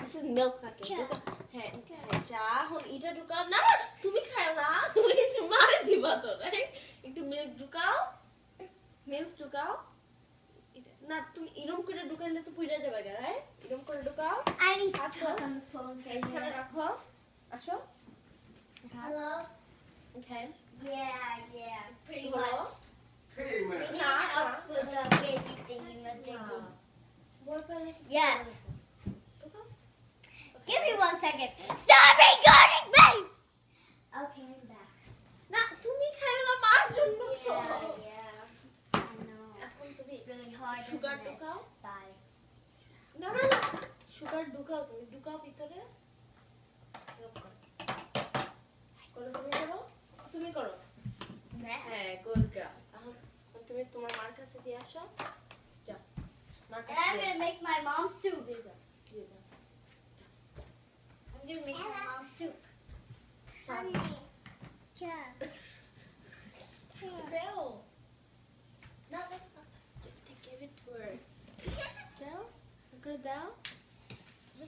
this is milk থাকে হ্যাঁ চা এখন এটা ঢুকাও না তুমি খাও না তুমি মারে দিবা তো রাইট একটু মিল্ক ঢুকাও না তুমি এরকম করে ঢুকাইলে তো পুইরা যাবে গা রাইট এরকম করে ঢুকাও I need to talk on the phone. এইখানে রাখো আসো Hello? okay Yeah, pretty much. Pretty much. We need help with the baby thing you were taking. boyfriend Yes. Give me 1 second. Stop recording me! Okay, I'm back. না তুমি খাও না মার জন্য তো Yeah. I know. এখন তুমি It's really hard. Sugar isn't it? ঢুকাও Bye. না সুগার ঢুকাও তুমি ঢুকাও ভিতরে তুমি করো হ্যাঁ গুড গার্ল এখন তুমি তোমার মার কাছে দিয়ে আসো যাও মার And I'm কাছে gonna make my mom soup. I'm gonna make my mom soup. Yeah. দাও না give it to her দাও করে দাও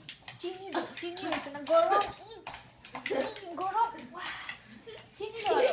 চিনি হয়েছে না গরম চিনি দেওয়া